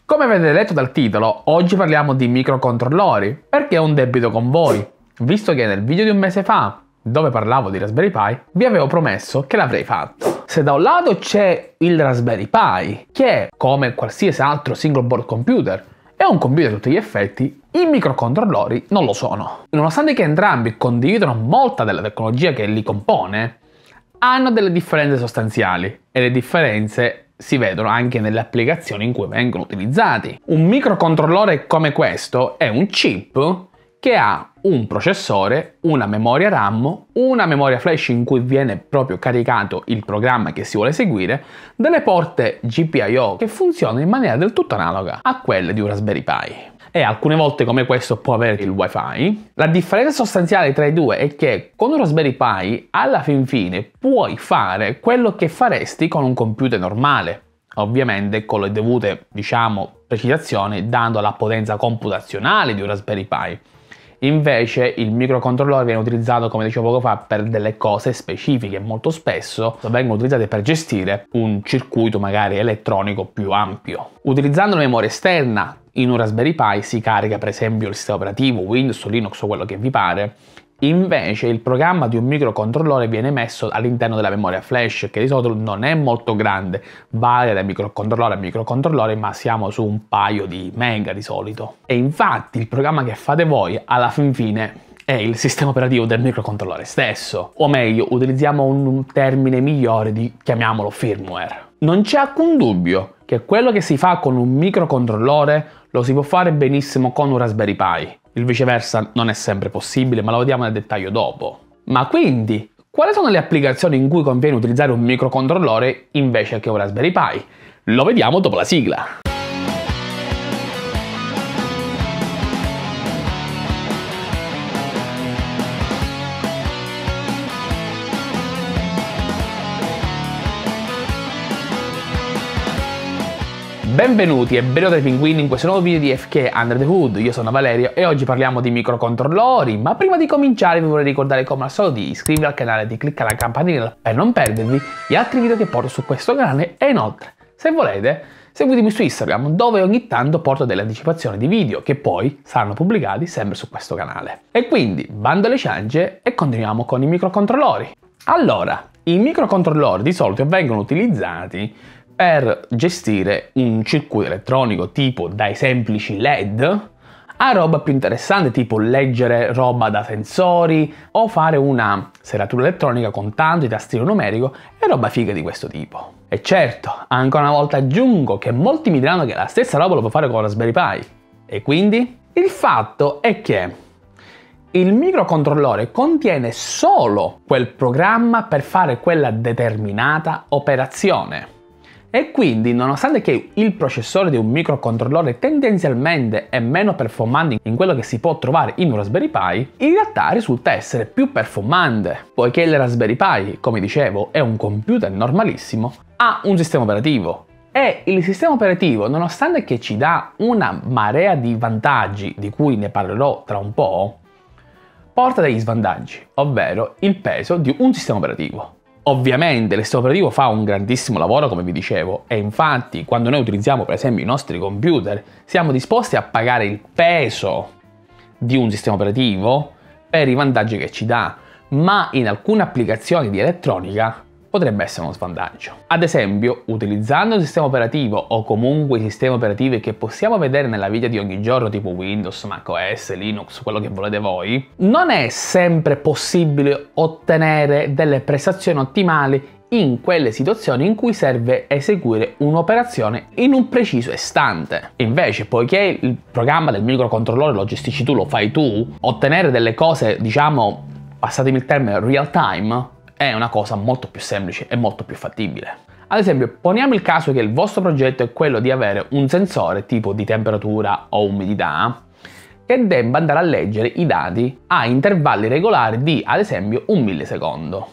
Come avete letto dal titolo, oggi parliamo di microcontrollori, perché ho un debito con voi, visto che nel video di un mese fa, dove parlavo di Raspberry Pi, vi avevo promesso che l'avrei fatto. Se da un lato c'è il Raspberry Pi, che come qualsiasi altro single board computer è un computer a tutti gli effetti, i microcontrollori non lo sono. Nonostante che entrambi condividono molta della tecnologia che li compone, hanno delle differenze sostanziali e le differenze si vedono anche nelle applicazioni in cui vengono utilizzati. Un microcontrollore come questo è un chip che ha un processore, una memoria RAM, una memoria flash in cui viene proprio caricato il programma che si vuole eseguire, delle porte GPIO che funzionano in maniera del tutto analoga a quelle di un Raspberry Pi. E alcune volte come questo può avere il Wi-Fi. La differenza sostanziale tra i due è che con un Raspberry Pi alla fin fine puoi fare quello che faresti con un computer normale, ovviamente con le dovute, precisazioni, dando la potenza computazionale di un Raspberry Pi. Invece il microcontrollore viene utilizzato, come dicevo poco fa, per delle cose specifiche, molto spesso vengono utilizzate per gestire un circuito magari elettronico più ampio. Utilizzando la memoria esterna in un Raspberry Pi si carica per esempio il sistema operativo, Windows o Linux o quello che vi pare. Invece il programma di un microcontrollore viene messo all'interno della memoria flash, che di solito non è molto grande, varia da microcontrollore a microcontrollore, ma siamo su un paio di mega di solito. E infatti il programma che fate voi alla fin fine è il sistema operativo del microcontrollore stesso, o meglio, utilizziamo un termine migliore chiamiamolo firmware. Non c'è alcun dubbio che quello che si fa con un microcontrollore lo si può fare benissimo con un Raspberry Pi. Il viceversa non è sempre possibile, ma lo vediamo nel dettaglio dopo. Ma quindi, quali sono le applicazioni in cui conviene utilizzare un microcontrollore invece che un Raspberry Pi? Lo vediamo dopo la sigla. Benvenuti e benvenuti ai pinguini in questo nuovo video di FK Under the Hood. Io sono Valerio e oggi parliamo di microcontrollori, ma prima di cominciare vi vorrei ricordare come al solito di iscrivervi al canale e di cliccare la campanella per non perdervi gli altri video che porto su questo canale e inoltre, se volete, seguitemi su Instagram dove ogni tanto porto delle anticipazioni di video che poi saranno pubblicati sempre su questo canale. E quindi, bando alle ciance e continuiamo con i microcontrollori. Allora, i microcontrollori di solito vengono utilizzati per gestire un circuito elettronico tipo dai semplici LED a roba più interessante tipo leggere roba da sensori o fare una serratura elettronica con tanto di tastino numerico e roba figa di questo tipo. E certo, ancora una volta aggiungo che molti mi diranno che la stessa roba lo può fare con Raspberry Pi. E quindi? Il fatto è che il microcontrollore contiene solo quel programma per fare quella determinata operazione. E quindi, nonostante che il processore di un microcontrollore tendenzialmente è meno performante in quello che si può trovare in un Raspberry Pi, in realtà risulta essere più performante, poiché il Raspberry Pi, come dicevo, è un computer normalissimo, ha un sistema operativo. E il sistema operativo, nonostante che ci dà una marea di vantaggi, di cui ne parlerò tra un po', porta degli svantaggi, ovvero il peso di un sistema operativo. Ovviamente il sistema operativo fa un grandissimo lavoro, come vi dicevo, e infatti quando noi utilizziamo per esempio i nostri computer siamo disposti a pagare il peso di un sistema operativo per i vantaggi che ci dà, ma in alcune applicazioni di elettronica potrebbe essere uno svantaggio. Ad esempio, utilizzando un sistema operativo o comunque i sistemi operativi che possiamo vedere nella vita di ogni giorno tipo Windows, macOS, Linux, quello che volete voi, non è sempre possibile ottenere delle prestazioni ottimali in quelle situazioni in cui serve eseguire un'operazione in un preciso istante. Invece, poiché il programma del microcontrollore lo gestisci tu, lo fai tu, ottenere delle cose, passatemi il termine, real time, è una cosa molto più semplice e molto più fattibile. Ad esempio, poniamo il caso che il vostro progetto è quello di avere un sensore tipo di temperatura o umidità che debba andare a leggere i dati a intervalli regolari di, ad esempio, 1 millisecondo.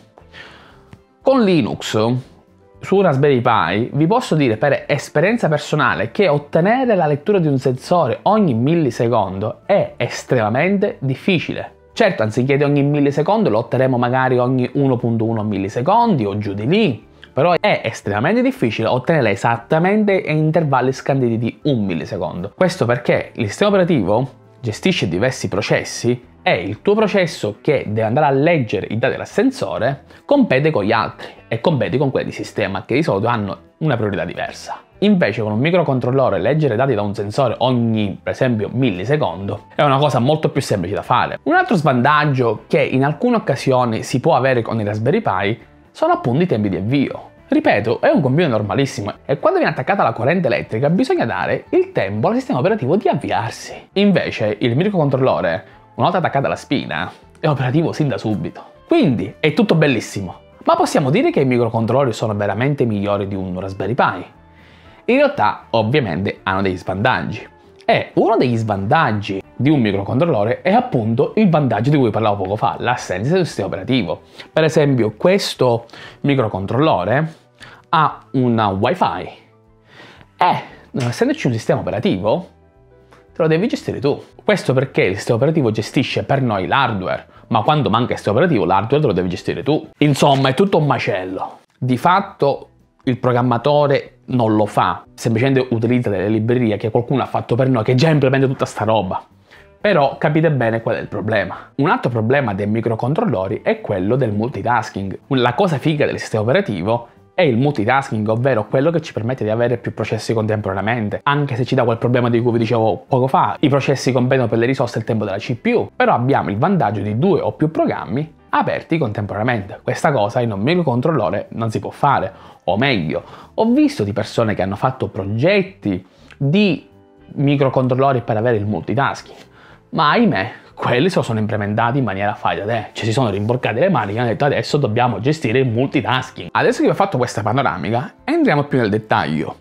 Con Linux, su Raspberry Pi, vi posso dire per esperienza personale che ottenere la lettura di un sensore ogni millisecondo è estremamente difficile. Certo, anziché di ogni millisecondo lo otterremo magari ogni 1.1 millisecondi o giù di lì, però è estremamente difficile ottenerla esattamente in intervalli scanditi di 1 millisecondo. Questo perché il sistema operativo gestisce diversi processi e il tuo processo che deve andare a leggere i dati dall'ascensore compete con gli altri e compete con quelli di sistema che di solito hanno una priorità diversa. Invece con un microcontrollore leggere dati da un sensore ogni, per esempio, millisecondo è una cosa molto più semplice da fare. Un altro svantaggio che in alcune occasioni si può avere con i Raspberry Pi sono appunto i tempi di avvio. Ripeto, è un computer normalissimo e quando viene attaccata la corrente elettrica bisogna dare il tempo al sistema operativo di avviarsi. Invece il microcontrollore, una volta attaccata alla spina, è operativo sin da subito. Quindi è tutto bellissimo, ma possiamo dire che i microcontrollori sono veramente migliori di un Raspberry Pi? In realtà, ovviamente, hanno degli svantaggi. E uno degli svantaggi di un microcontrollore è appunto il vantaggio di cui parlavo poco fa, l'assenza del sistema operativo. Per esempio, questo microcontrollore ha una Wi-Fi e, non essendoci un sistema operativo, te lo devi gestire tu. Questo perché il sistema operativo gestisce per noi l'hardware, ma quando manca il sistema operativo l'hardware te lo devi gestire tu. Insomma, è tutto un macello. Di fatto il programmatore non lo fa, semplicemente utilizza delle librerie che qualcuno ha fatto per noi che già implementa tutta sta roba. Però capite bene qual è il problema. Un altro problema dei microcontrollori è quello del multitasking. La cosa figa del sistema operativo è il multitasking, ovvero quello che ci permette di avere più processi contemporaneamente, anche se ci dà quel problema di cui vi dicevo poco fa. I processi competono per le risorse e il tempo della CPU, però abbiamo il vantaggio di 2 o più programmi aperti contemporaneamente. Questa cosa in un microcontrollore non si può fare, o meglio, ho visto di persone che hanno fatto progetti di microcontrollori per avere il multitasking, ma ahimè, quelli se lo sono implementati in maniera fai da te, cioè si sono rimborcati le mani e hanno detto adesso dobbiamo gestire il multitasking. Adesso che vi ho fatto questa panoramica, entriamo più nel dettaglio.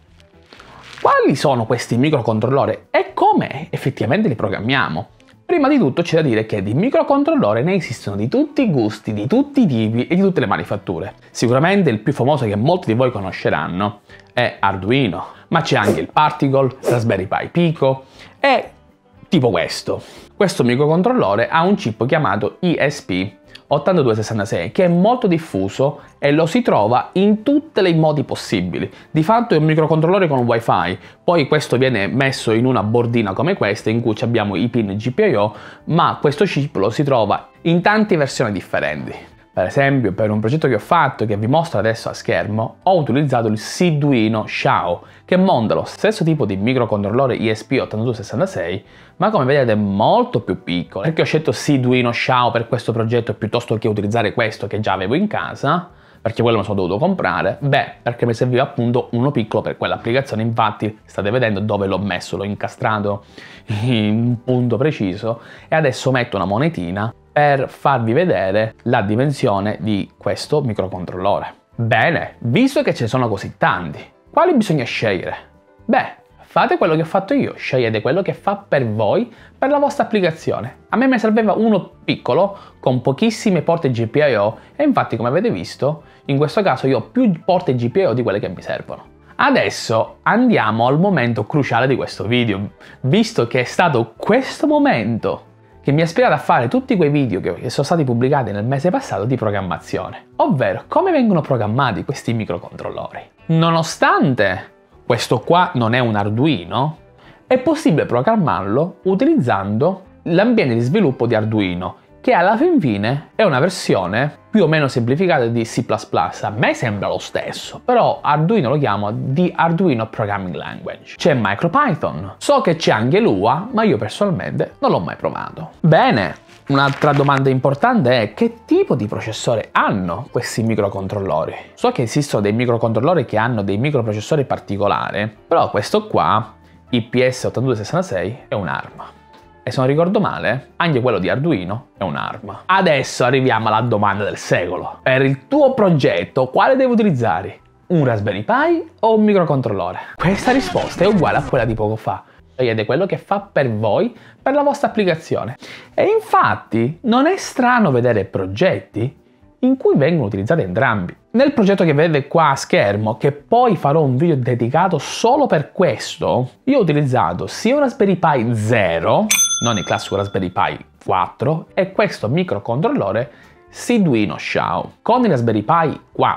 Quali sono questi microcontrollori e come effettivamente li programmiamo? Prima di tutto c'è da dire che di microcontrollori ne esistono di tutti i gusti, di tutti i tipi e di tutte le manifatture. Sicuramente il più famoso che molti di voi conosceranno è Arduino, ma c'è anche il Particle, Raspberry Pi Pico e tipo questo. Questo microcontrollore ha un chip chiamato ESP8266 che è molto diffuso e lo si trova in tutti i modi possibili. Di fatto è un microcontrollore con Wi-Fi, poi questo viene messo in una bordina come questa in cui abbiamo i pin GPIO, ma questo chip lo si trova in tante versioni differenti. Per esempio, per un progetto che ho fatto, che vi mostro adesso a schermo, ho utilizzato il Seeduino Xiao, che monta lo stesso tipo di microcontrollore ESP8266, ma come vedete è molto più piccolo. Perché ho scelto Seeduino Xiao per questo progetto piuttosto che utilizzare questo che già avevo in casa? Perché quello me lo sono dovuto comprare? Beh, perché mi serviva appunto uno piccolo per quell'applicazione, infatti state vedendo dove l'ho messo, l'ho incastrato in un punto preciso e adesso metto una monetina per farvi vedere la dimensione di questo microcontrollore. Bene, visto che ce ne sono così tanti, quali bisogna scegliere? Beh, fate quello che ho fatto io, scegliete quello che fa per voi, per la vostra applicazione. A me serveva uno piccolo, con pochissime porte GPIO, e infatti come avete visto, in questo caso io ho più porte GPIO di quelle che mi servono. Adesso andiamo al momento cruciale di questo video, visto che è stato questo momento che mi ha ispirato a fare tutti quei video che sono stati pubblicati nel mese passato di programmazione, ovvero come vengono programmati questi microcontrollori. Nonostante questo qua non è un Arduino, è possibile programmarlo utilizzando l'ambiente di sviluppo di Arduino, che alla fin fine è una versione più o meno semplificata di C++. A me sembra lo stesso, però Arduino lo chiamo di Arduino Programming Language. C'è MicroPython, so che c'è anche Lua, ma io personalmente non l'ho mai provato. Bene, un'altra domanda importante è che tipo di processore hanno questi microcontrollori? So che esistono dei microcontrollori che hanno dei microprocessori particolari, però questo qua, IPS8266, è un'ARM. E se non ricordo male, anche quello di Arduino è un'ARM. Adesso arriviamo alla domanda del secolo. Per il tuo progetto, quale devi utilizzare? Un Raspberry Pi o un microcontrollore? Questa risposta è uguale a quella di poco fa. Scegliete quello che fa per voi, per la vostra applicazione. E infatti, non è strano vedere progetti in cui vengono utilizzati entrambi. Nel progetto che vedete qua a schermo, che poi farò un video dedicato solo per questo, io ho utilizzato sia un Raspberry Pi 0, non il classico Raspberry Pi 4, e questo microcontrollore Arduino Xiao. Con il Raspberry Pi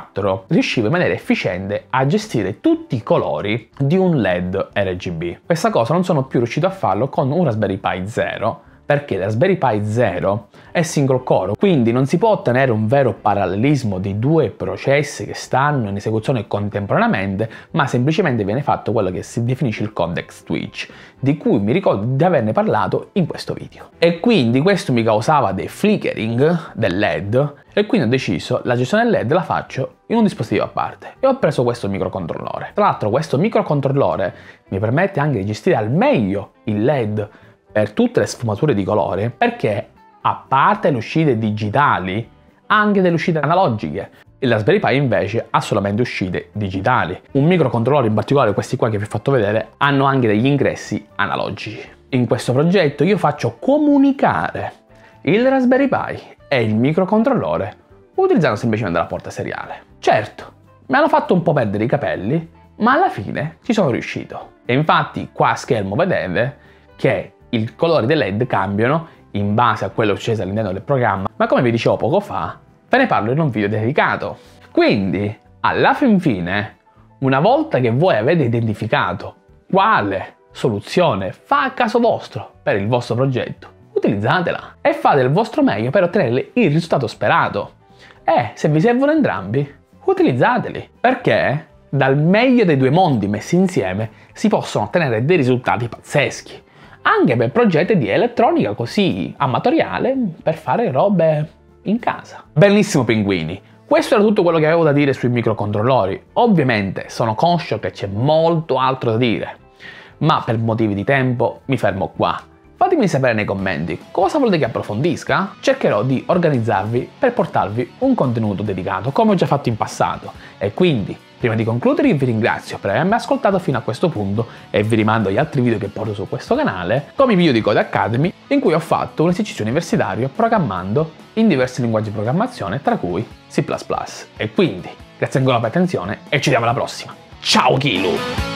4 riuscivo in maniera efficiente a gestire tutti i colori di un LED RGB. Questa cosa non sono più riuscito a farlo con un Raspberry Pi 0, perché il Raspberry Pi 0 è single core, quindi non si può ottenere un vero parallelismo di due processi che stanno in esecuzione contemporaneamente, ma semplicemente viene fatto quello che si definisce il context switch, di cui mi ricordo di averne parlato in questo video. E quindi questo mi causava dei flickering del LED, e quindi ho deciso la gestione del LED la faccio in un dispositivo a parte e ho preso questo microcontrollore. Tra l'altro questo microcontrollore mi permette anche di gestire al meglio il LED per tutte le sfumature di colore, perché a parte le uscite digitali, ha anche delle uscite analogiche. Il Raspberry Pi invece ha solamente uscite digitali. Un microcontrollore, in particolare questi qua che vi ho fatto vedere, hanno anche degli ingressi analogici. In questo progetto io faccio comunicare il Raspberry Pi e il microcontrollore utilizzando semplicemente la porta seriale. Certo, mi hanno fatto un po' perdere i capelli, ma alla fine ci sono riuscito. E infatti qua a schermo vedete che i colori dei LED cambiano in base a quello successo all'interno del programma, ma come vi dicevo poco fa, ve ne parlo in un video dedicato. Quindi, alla fin fine, una volta che voi avete identificato quale soluzione fa a caso vostro per il vostro progetto, utilizzatela e fate il vostro meglio per ottenere il risultato sperato. E se vi servono entrambi, utilizzateli, perché dal meglio dei due mondi messi insieme si possono ottenere dei risultati pazzeschi. Anche per progetti di elettronica così amatoriale, per fare robe in casa. Benissimo pinguini, questo era tutto quello che avevo da dire sui microcontrollori. Ovviamente sono conscio che c'è molto altro da dire, ma per motivi di tempo mi fermo qua. Fatemi sapere nei commenti cosa volete che approfondisca. Cercherò di organizzarvi per portarvi un contenuto dedicato, come ho già fatto in passato. E quindi, prima di concludere, vi ringrazio per avermi ascoltato fino a questo punto e vi rimando agli altri video che porto su questo canale, come i video di Codecademy, in cui ho fatto un esercizio universitario programmando in diversi linguaggi di programmazione, tra cui C++. E quindi, grazie ancora per l'attenzione e ci vediamo alla prossima. Ciao Kilu!